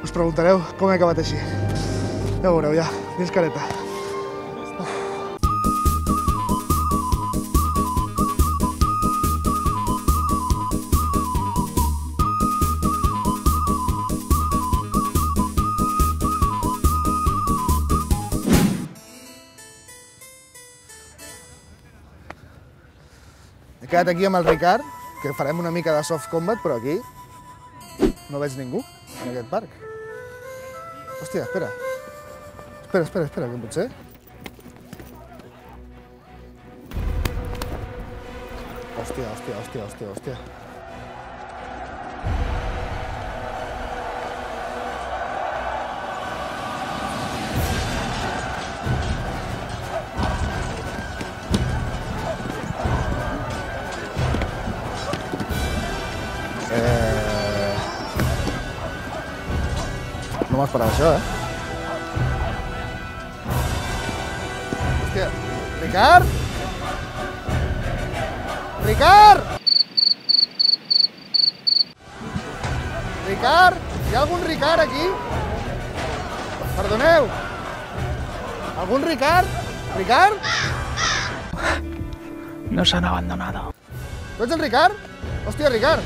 Us preguntareu com he acabat així. Ja ho veureu, ja. Dins careta. He quedat aquí amb el Ricard, que farem una mica de soft combat, però aquí no veig ningú, en aquest parc. Hòstia, espera. Espera, que pot ser? Hòstia. No m'esperava això, Hòstia, Ricard? Ricard? Ricard? Hi ha algun Ricard aquí? Perdoneu. ¿Algún Ricard? ¿Ricard? Nos han abandonado. ¿Tu ets el Ricard? Hòstia, Ricard.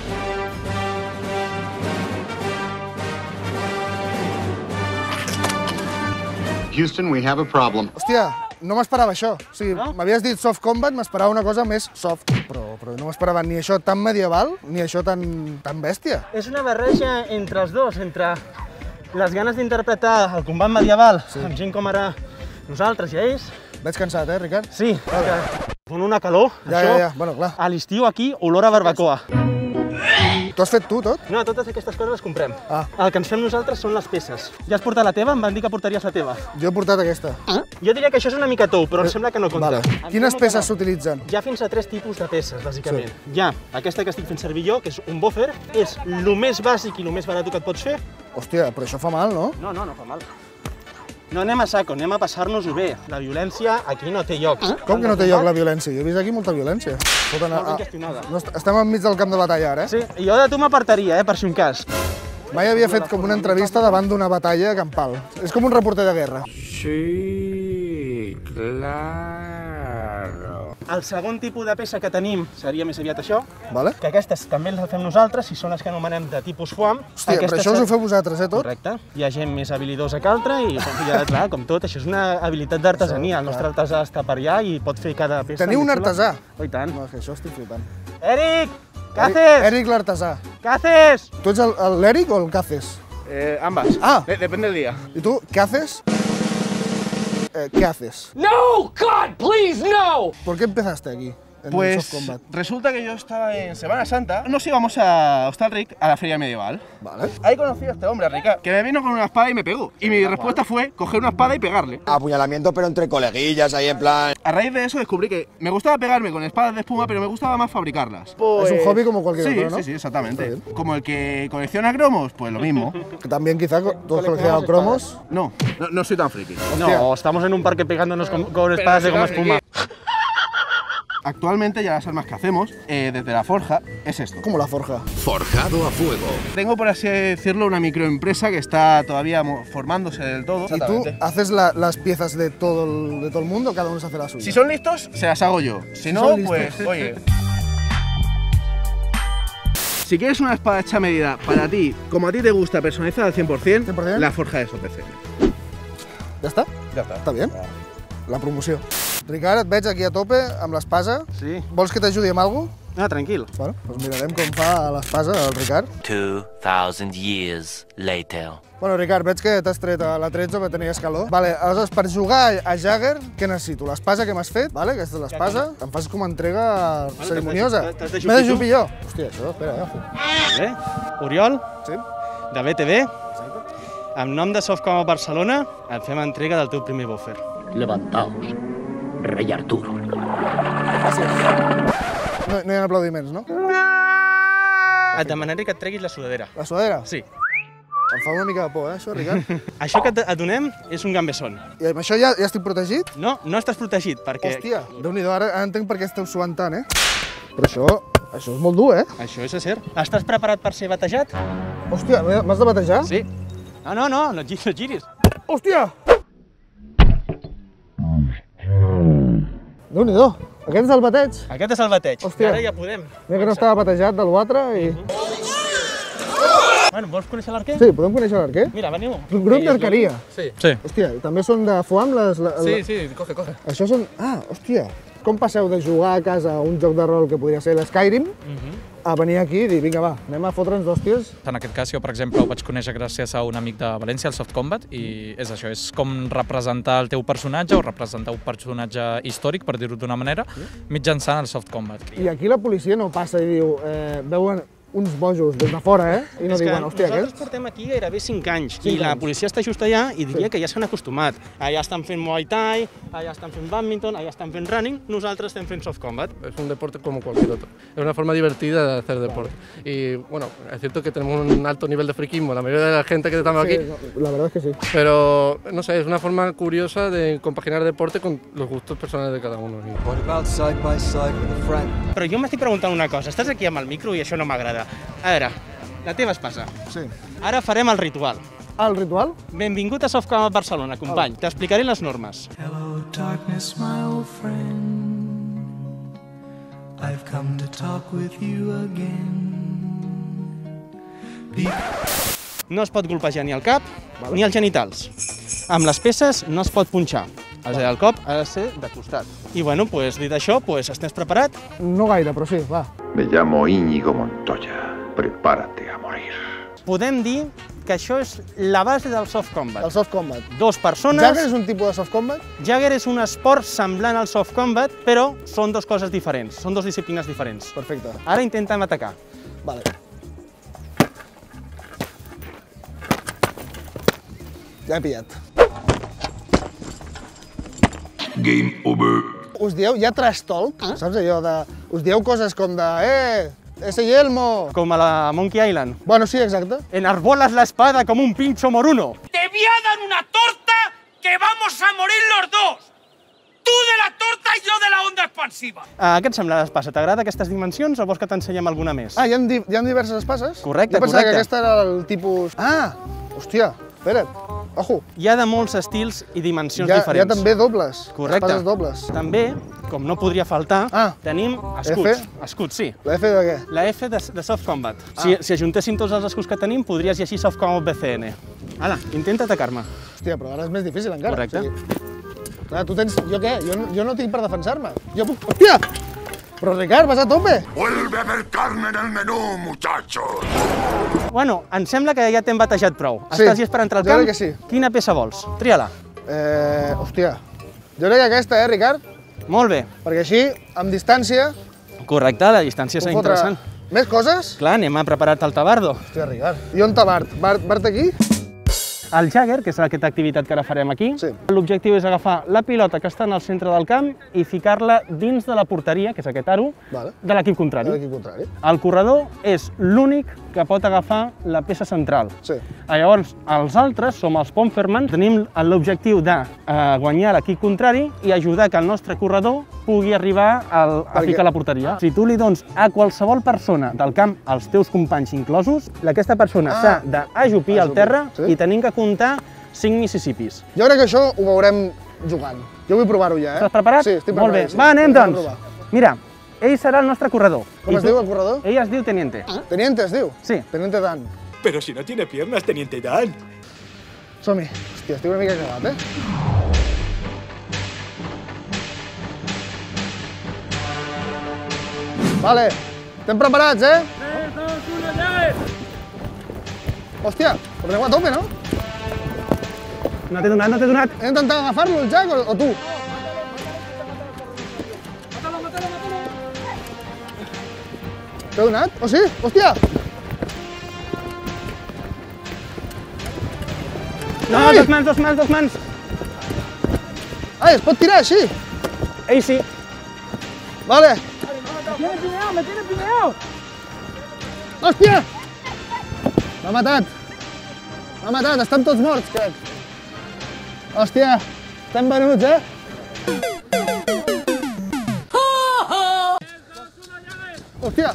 Houston, we have a problem. Hòstia, no m'esperava això. O sigui, m'havies dit soft combat, m'esperava una cosa més soft. Però no m'esperava ni això tan medieval, ni això tan bèstia. És una barreja entre els dos, entre les ganes d'interpretar el combat medieval amb gent com ara nosaltres i ells. Veig cansat, Ricard? Sí, con una calor. Ja, bueno, clar. A l'estiu aquí, olor a barbacoa. T'ho has fet tu, tot? No, totes aquestes coses les comprem. Ah. El que ens fem nosaltres són les peces. Ja has portat la teva? Em van dir que portaries la teva. Jo he portat aquesta. Jo diria que això és una mica tou, però em sembla que no compta. Quines peces s'utilitzen? Hi ha fins a 3 tipus de peces, bàsicament. Hi ha aquesta que estic fent servir jo, que és un buffer, és el més bàsic i el més barat que et pots fer. Hòstia, però això fa mal, no? No fa mal. No anem a saco, anem a passar-nos-ho bé. La violència aquí no té lloc. Com que no té lloc la violència? Jo he vist aquí molta violència. Molt ben gestionada. Estem enmig del camp de batalla ara, Sí, jo de tu m'apartaria, per si un cas. Mai havia fet com una entrevista davant d'una batalla campal. És com un reporter de guerra. Sí, claro. El segon tipus de peça que tenim seria més aviat això, Vale? que aquestes també les fem nosaltres i són les que anomenem de tipus foam. Hòstia, però això us ho feu vosaltres, tot? Correcte. Hi ha gent més habilidosa que altra i, clar, com tot, això és una habilitat d'artesania. El nostre artesà està per allà i pot fer cada peça. Teniu un artesà? Oh, i tant. No, és que això estic flipant. Eric! ¿Qué haces? Eric l'artesà. ¿Qué haces? Tu ets l'Eric o el Caces? Ambas. Ah. Depende del día. I tu, què haces? ¿Qué haces? No, God, please, no. ¿Por qué empezaste aquí? En el Pues soft combat. resulta que yo estaba en Semana Santa, nos íbamos a Hostalric a la feria medieval. Vale. Ahí conocí a este hombre, a Ricard, que me vino con una espada y me pegó. Y mi respuesta fue coger una espada y pegarle. Apuñalamiento, pero entre coleguillas, ahí en plan... A raíz de eso descubrí que me gustaba pegarme con espadas de espuma, pero me gustaba más fabricarlas. Es un hobby como cualquier otro, ¿no? Sí, exactamente. Está bien. Como el que colecciona cromos, pues lo mismo. Que también quizá todos coleccionan cromos. No soy tan friki. No, estamos en un parque pegándonos con espadas de goma espuma. Actualmente ya las armas que hacemos desde la forja es esto. Como la forja. Forjado a fuego. Tengo, por así decirlo, una microempresa que está todavía formándose del todo. ¿Y tú haces las piezas de todo el mundo o cada uno se hace la suya? Si son listos, se las hago yo. Si no, son pues, listos. oye. Si quieres una espada hecha a medida para ti, como a ti te gusta, personalizada al 100%, 100%? la forja de SOPC. Ja està? Ja està. Està bé. La promoció. Ricard, et veig aquí a tope amb l'espasa. Sí. Vols que t'ajudi amb alguna cosa? No, tranquil. Bueno, doncs mirarem com fa l'espasa el Ricard. 2,000 years later. Bueno, Ricard, veig que t'has tret a la 13 per tenir escaló. Vale, aleshores, per jugar a Jagger, què necessito? L'espasa que m'has fet, vale? Aquesta és l'espasa. Em fas com a entrega cerimoniosa. t'has de M'he de jupir tu? jupir jo. Hòstia, això, espera, agafo. Vale. Oriol, Sí? de BTV. En nom de Softcom Barcelona, et fem entrega del teu primer buffer. Levantaos, rei Arturo. Gràcies. No hi ha aplaudiments, no? Et demanaré que et treguis la sudadera. La sudadera? Sí. Em fa una mica de por, això, Ricard. Això que et donem és un gambesson. I amb això ja estic protegit? No estàs protegit, perquè Hòstia, Déu-n'hi-do, ara entenc per què esteu suant tant, Però això és molt dur, això és acer. Estàs preparat per ser batejat? Hòstia, m'has de batejar? Sí. No et giris. Hòstia! Déu-n'hi-do, aquest és el bateig. Aquest és el bateig. Hòstia. Ara ja podem. Mira que no estava batejat de l'4 i... Bueno, vols conèixer l'arquer? Sí, podem conèixer l'arquer? Mira, veniu. Grup d'arqueria. Sí. Hòstia, i també són de foam les... Sí, coge. Això són... Ah, hòstia. Com passeu de jugar a casa a un joc de rol que podria ser l'Skyrim a venir aquí i dir, vinga, va, anem a fotre'ns d'hòsties? En aquest cas, jo, per exemple, ho vaig conèixer gràcies a un amic de València, el Soft Combat, i és això, és com representar el teu personatge o representar un personatge històric, per dir-ho d'una manera, mitjançant el Soft Combat. I aquí la policia no passa i diu, veuen uns bojos des de fora, I no diuen, hòstia, nosaltres aquests... portem aquí gairebé 5 anys i la policia està just allà i diria que ja s'han acostumat. Allà estan fent Muay Thai, allà estan fent badminton, allà estan fent running, nosaltres estem fent soft combat. Es un deporte como cualquier otro. Es una forma divertida de hacer deporte. Y bueno, es cierto que tenemos un alto nivel de friquismo, la mayoría de la gente que estamos aquí. La verdad es que sí. Pero, no sé, es una forma curiosa de compaginar deporte con los gustos personales de cada uno. Però jo m'estic preguntant una cosa, estàs aquí amb el micro i això no m'agrada. A veure, la teva espasa. Sí. Ara farem el ritual. El ritual? Benvingut a Soft Combat Barcelona, company. T'explicaré les normes. Hello, darkness, my old friend. I've come to talk with you again. No es pot golpejar ni el cap ni els genitals. Amb les peces no es pot punxar. És a dir, el cop ha de ser de costat. I bueno, dit això, estàs preparat? No gaire, però sí, va. Me llamo Íñigo Montoya. Prepárate a morir. Podem dir que això és la base del soft combat. El soft combat. 2 persones... Jagger és un tipus de soft combat? Jagger és un esport semblant al soft combat, però són 2 coses diferents, són 2 disciplines diferents. Perfecte. Ara intentem atacar. Vale. Ja he pillat. Game over. Us dieu, hi ha trash talk, saps allò de... Us dieu coses com de, ese yelmo... Com a la Monkey Island. Bueno, sí, exacte. Enarbolas la espada como un pincho moruno. Te voy a dar una torta que vamos a morir los dos. Tu de la torta i jo de la onda expansiva. Què et sembla l'espasa? T'agrada aquestes dimensions o vols que t'ensenyem alguna més? Ah, hi ha diverses espases? Correcte, jo pensava que aquesta era el tipus... Ah, hòstia, espera't, ojo. Hi ha de molts estils i dimensions diferents. Hi ha també dobles, correcte. Espases dobles. També, com no podria faltar, tenim escuts. Escuts, sí. La F de què? La F de Soft Combat. Si ajuntéssim tots els escuts que tenim, podries llegir Soft Combat BCN. Hala, intenta atacar-me. Hòstia, però ara és més difícil encara. Correcte. Clar, tu tens... Jo què? Jo no tinc per defensar-me. Jo puc... Hòstia! Però Ricard, vas a tope! Vuelve a haber carne en el menú, muchachos! Bueno, em sembla que ja t'hem batejat prou. Estàs llest per entrar al camp? Jo crec que sí. Quina peça vols? Tria-la. Hòstia, jo crec que aquesta, Ricard? Molt bé. Perquè així, amb distància... Correcte, la distància és interessant. Més coses? Clar, anem a preparar-te el tabardo. Hòstia, Ricard. I on està Bart? Bart aquí? El Jagger, que és aquesta activitat que ara farem aquí, l'objectiu és agafar la pilota que està en el centre del camp i ficar-la dins de la porteria, que és aquest aro, de l'equip contrari. El corredor és l'únic que pot agafar la peça central. Llavors, els altres, som els Pomferman, tenim l'objectiu de guanyar l'equip contrari i ajudar que el nostre corredor pugui arribar a ficar la porteria. Si tu li dones a qualsevol persona del camp, als teus companys inclosos, aquesta persona s'ha d'ajupir al terra i tenim que comptar 5 Mississippis. Jo crec que això ho veurem jugant. Jo vull provar-ho ja, Estàs preparat? Sí, estic Molt preparat. bé. Va, anem doncs. Mira, ell serà el nostre corredor. Com es diu el corredor? Ell es diu Teniente. Teniente es diu? Sí. Teniente Dan. Pero si no tiene piernas, Teniente Dan. Som-hi. Hòstia, estic una mica cagat, Vale, estem preparats, 3, 2, 1, Jagger! Hòstia, però aneu a tope, no? No t'he donat, no t'he donat. He d'intentar agafar-lo, el Jack, o tu? T'he donat? Oh, sí? Hòstia! No, dos mans. Ai, es pot tirar així? Ell sí. Vale. Me tiene pineado! Hòstia! M'ha matat. Estan tots morts, crec. Hòstia, estem venuts, Hòstia!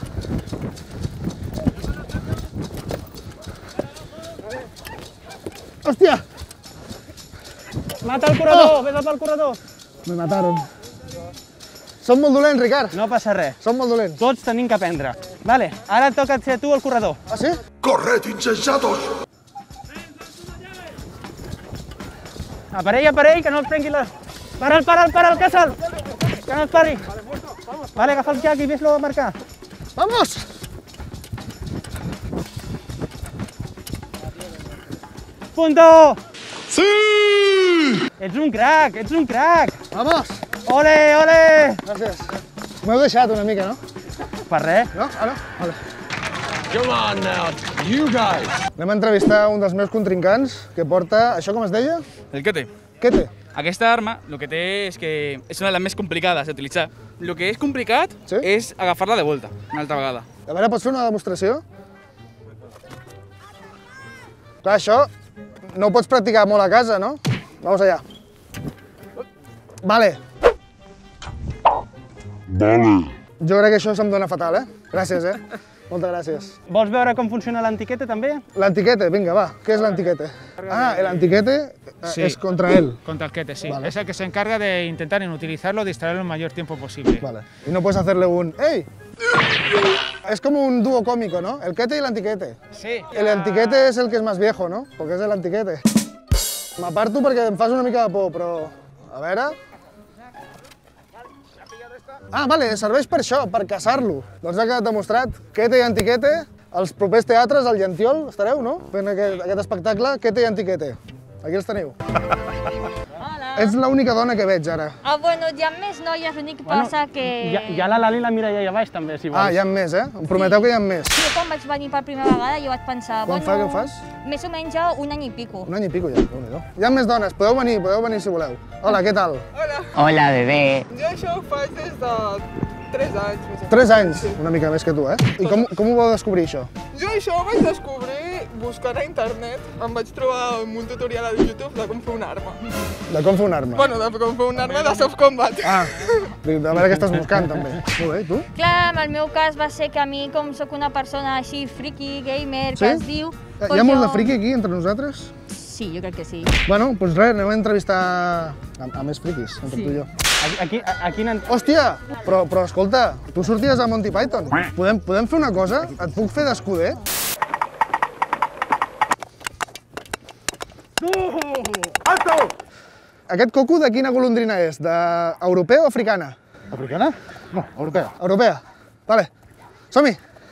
Hòstia! Mata el corredor, vés pel corredor. Me mataron. Som molt dolents, Ricard. No passa res. Som molt dolents. Tots tenim que aprendre. Vale, ara et toca ser tu el corredor. Ah, sí? ¡Corred, insensatos! Aparell, que no et prengui la... Para'l, Casal! Que no et pari. Vale, agafa el jack i ves-lo a marcar. Vamos! Punto! Sí! Ets un crac! Vamos! Ole! Gràcies. M'heu deixat una mica, no? Per res. No? Ah, no? Vale. Come on now, you guys. Anem a entrevistar un dels meus contrincants que porta... Això com es deia? El Kete. Kete. Aquesta arma, el que té és que és una de les més complicades d'utilitzar. El que és complicat és agafar-la de volta, una altra vegada. A veure, pots fer una demostració? Clar, això no ho pots practicar molt a casa, no? Vamos allá. Vale. Jo crec que això se'm dona fatal, Gràcies, Moltes gràcies. Vols veure com funciona l'antiquete, també? L'antiquete, vinga, va. Què és l'antiquete? Ah, l'antiquete es contra él. Contra el Kete, sí. Vale. Es el que se encarga de intentar inutilizarlo, distraerlo el mayor tiempo posible. Vale. Y no puedes hacerle un ¡Ey! Es como un dúo cómico, ¿no? El Kete y el antiquete. Sí. El antiquete es el que es más viejo, ¿no? Porque es el antiquete. M'aparto perquè em fas una mica de por, però... A veure... Ah, vale, serveix per això, per caçar-lo. Doncs ha quedat demostrat, Kete i antiquete, als propers teatres, al Llantiol, estareu, no? Fent aquest espectacle, Kete i antiquete. Aquí els teniu. Hola. Ets l'única dona que veig ara. Ah, bueno, hi ha més noies, l'únic que passa que... Hi ha la Lali i la Mireia allà baix, també, si vols. Ah, hi ha més, Em prometeu que hi ha més. Jo quan vaig venir per primera vegada jo vaig pensar... Quan fa, què ho fas? Més o menys un any i pico. Un any i pico ja, déu-n'hi-do. Hi ha més dones, podeu venir si voleu. Hola, què tal? Hola. Hola, bebè. Jo això ho faig des de 3 anys. 3 anys? Una mica més que tu, I com ho vau descobrir, això? Jo això ho vaig descobrir buscant a internet. Em vaig trobar un tutorial a YouTube de com fer una arma. De com fer una arma? Bueno, de com fer una arma de soft combat. Ah, a veure què estàs buscant, també. Molt bé, tu? Clar, en el meu cas va ser que a mi, com sóc una persona així friki, gamer, que es diu... Hi ha molt de friki aquí, entre nosaltres? Sí, jo crec que sí. Bueno, doncs res, anem a entrevistar a més friquis, entre tu i jo. Aquí Hòstia, però escolta, tu sorties a Monty Python. Podem fer una cosa? Et puc fer d'escuder? Alto! Aquest coco de quina golondrina és? D'europea o africana? Africana? No, europea. Europea. Vale, som-hi!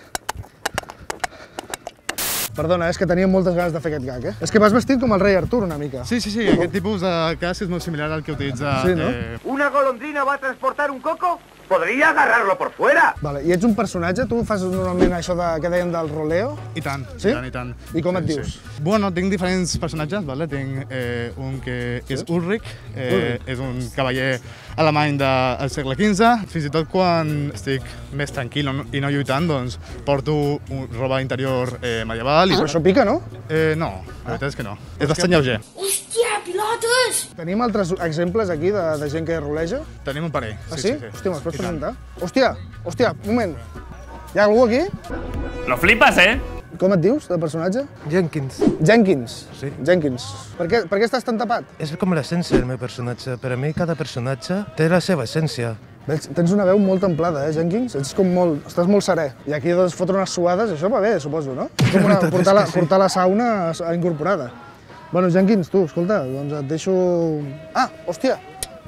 Perdona, és que tenia moltes ganes de fer aquest gag, És que vas vestit com el rei Artur, una mica. Sí, aquest tipus de cas és molt similar al que utilitza... Sí, no? ¿Una golondrina va a transportar un coco? Podría agarrarlo por fuera. Vale, i ets un personatge? Tu fas normalment això que deien del roleo? I tant, sí? I tant. I com et dius? Bueno, tinc diferents personatges, vale? Tinc un que és Ulrich, és un cavaller alemany del segle XV. Fins i tot quan estic més tranquil i no lluitant, doncs porto roba interior medieval. Però això pica, no? No, la veritat és que no. És bastant lleuger. Hòstia, pilotes! Tenim altres exemples aquí de gent que roleja? Tenim un parell. Ah, sí? Hòstia, me'ls pots presentar? Hòstia, un moment. Hi ha algú aquí? Lo flipas, Com et dius, de personatge? Jenkins. Jenkins? Sí. Jenkins. Per què estàs tan tapat? És com l'essència del meu personatge. Per a mi, cada personatge té la seva essència. Tens una veu molt templada, Jenkins? Estàs molt serè. I aquí doncs fotre unes suades, això va bé, suposo, no? És com portar la sauna incorporada. Bueno, Jenkins, tu, escolta, doncs et deixo... Ah, hòstia!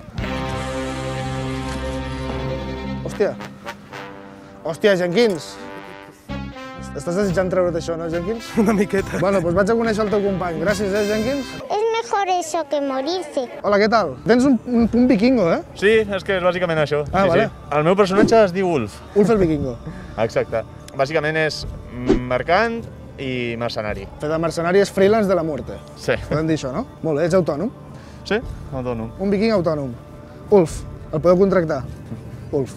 Hòstia, Jenkins! Estàs desitjant treure't això, no, Jenkins? Una miqueta. Bueno, doncs vaig a conèixer el teu company. Gràcies, Jenkins? Es mejor eso que morirse. Hola, què tal? Tens un punt vikingo, Sí, és que és bàsicament això. Ah, vale. El meu personatge es diu Ulf. Ulf el vikingo. Exacte. Bàsicament és mercant i mercenari. Fer de mercenari és freelance de la muerte. Sí. Podem dir això, no? Molt bé, ets autònom? Sí, autònom. Un viking autònom. Ulf, el podeu contractar? Ulf.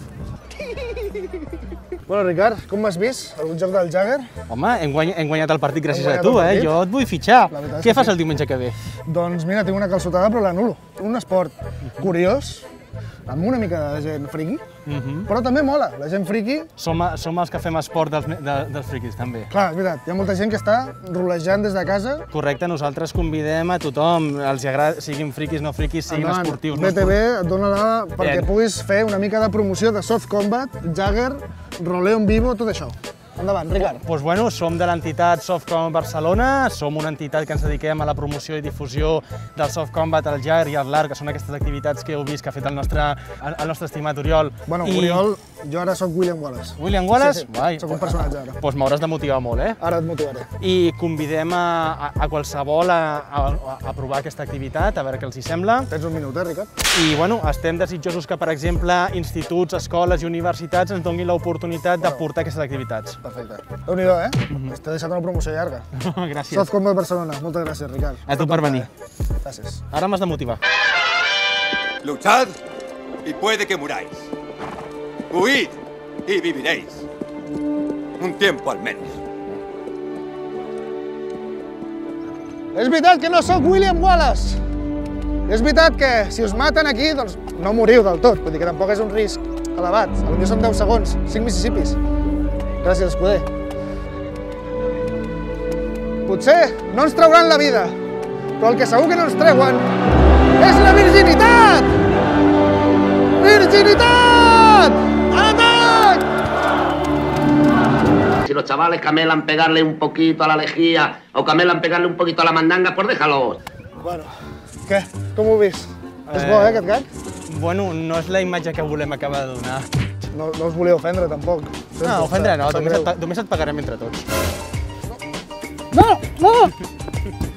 Bueno, Ricard, com m'has vist? Algun joc del Jagger? Home, hem guanyat el partit gràcies a tu, Jo et vull fitxar. Què fas el diumenge que ve? Doncs mira, tinc una calçotada però l'anulo. Un esport curiós, amb una mica de gent friqui, però també mola, la gent friqui... Som els que fem esport dels friquis, també. Clar, és veritat, hi ha molta gent que està rolejant des de casa. Correcte, nosaltres convidem a tothom, els agrada, siguin friquis, no friquis, siguin esportius. BTV et dona la perquè puguis fer una mica de promoció de Soft Combat, Jagger, roleo en vivo, tot això. Endavant, Ricard. Doncs bueno, som de l'entitat Soft Combat Barcelona, som una entitat que ens dediquem a la promoció i difusió del Soft Combat, el Jagger i el LAR, que són aquestes activitats que heu vist que ha fet el nostre estimat Oriol. Bueno, Oriol, jo ara soc William Wallace. William Wallace? Sí, soc un personatge ara. Doncs m'hauràs de motivar molt, eh? Ara et motivaré. I convidem a qualsevol a provar aquesta activitat, a veure què els hi sembla. Tens un minut, Ricard? I bueno, estem desitjosos que, per exemple, instituts, escoles i universitats ens donin l'oportunitat de portar aquestes activitats. Perfecte. Déu-n'hi-do, eh? T'he deixat una promoció llarga. Gràcies. Soft Combat Barcelona. Moltes gràcies, Ricard. A tu per venir. Gràcies. Ara m'has de motivar. Luchad y puede que muráis. Huid y viviréis. Un tiempo al menos. És veritat que no sóc William Wallace. És veritat que si us maten aquí, doncs no moriu del tot. Vull dir que tampoc és un risc elevat. Potser són 10 segons, 5 Mississippis. Gràcies, escuder. Potser no ens trauran la vida, però el que segur que no ens treuen és la virginitat! Virginitat! ¡Atac! Si los chavales camelan pegarle un poquito a la lejía o camelan pegarle un poquito a la mandanga, pues déjalos. Bueno, què? Com ho heu vist? És bo, aquest gag? Bueno, no és la imatge que volem acabar de donar. No us volia ofendre, tampoc. No, ofendre no, només et pagarem entre tots. No! No!